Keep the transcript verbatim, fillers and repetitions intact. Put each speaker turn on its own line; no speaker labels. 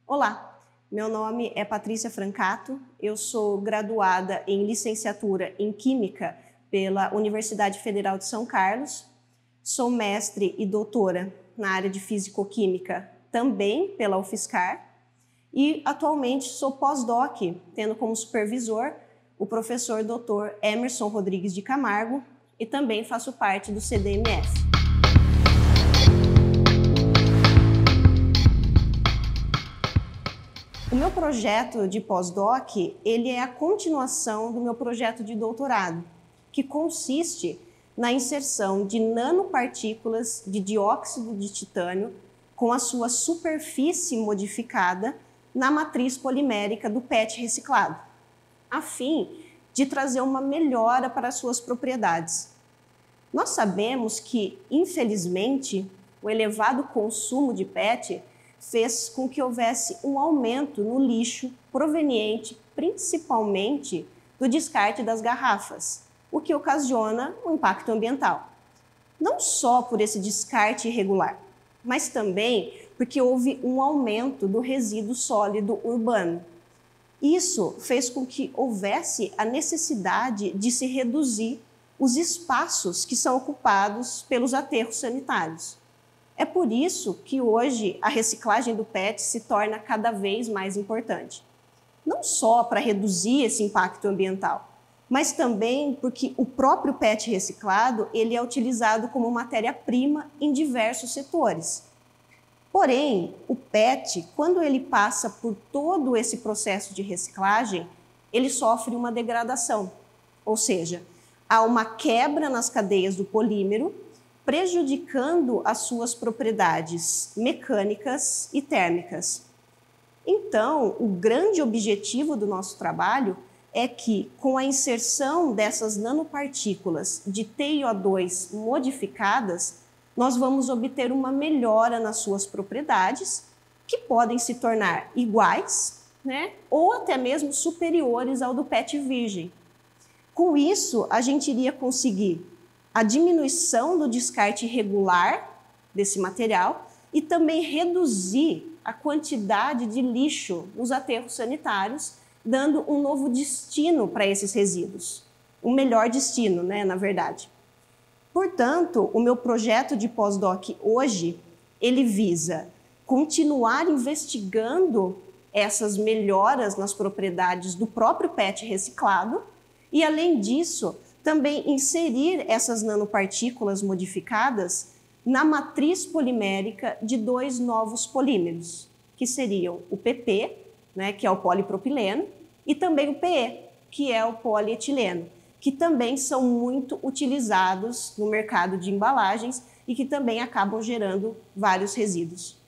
Olá, meu nome é Patrícia Francato, eu sou graduada em licenciatura em Química pela Universidade Federal de São Carlos, sou mestre e doutora na área de Físico-Química também pela UFSCar e atualmente sou pós-doc, tendo como supervisor o professor doutor Emerson Rodrigues de Camargo e também faço parte do C D M F. O meu projeto de pós-doc, ele é a continuação do meu projeto de doutorado, que consiste na inserção de nanopartículas de dióxido de titânio com a sua superfície modificada na matriz polimérica do P E T reciclado, a fim de trazer uma melhora para as suas propriedades. Nós sabemos que, infelizmente, o elevado consumo de P E T fez com que houvesse um aumento no lixo proveniente principalmente do descarte das garrafas, o que ocasiona um impacto ambiental. Não só por esse descarte irregular, mas também porque houve um aumento do resíduo sólido urbano. Isso fez com que houvesse a necessidade de se reduzir os espaços que são ocupados pelos aterros sanitários. É por isso que hoje a reciclagem do P E T se torna cada vez mais importante. Não só para reduzir esse impacto ambiental, mas também porque o próprio P E T reciclado ele é utilizado como matéria-prima em diversos setores. Porém, o P E T, quando ele passa por todo esse processo de reciclagem, ele sofre uma degradação, ou seja, há uma quebra nas cadeias do polímero, prejudicando as suas propriedades mecânicas e térmicas. Então, o grande objetivo do nosso trabalho é que, com a inserção dessas nanopartículas de T i O dois modificadas, nós vamos obter uma melhora nas suas propriedades, que podem se tornar iguais, né, ou até mesmo superiores ao do P E T virgem. Com isso, a gente iria conseguir a diminuição do descarte irregular desse material e também reduzir a quantidade de lixo nos aterros sanitários, dando um novo destino para esses resíduos. Um melhor destino, né, na verdade. Portanto, o meu projeto de pós-doc hoje, ele visa continuar investigando essas melhoras nas propriedades do próprio P E T reciclado e, além disso, também inserir essas nanopartículas modificadas na matriz polimérica de dois novos polímeros, que seriam o P P, né, que é o polipropileno, e também o P E, que é o polietileno, que também são muito utilizados no mercado de embalagens e que também acabam gerando vários resíduos.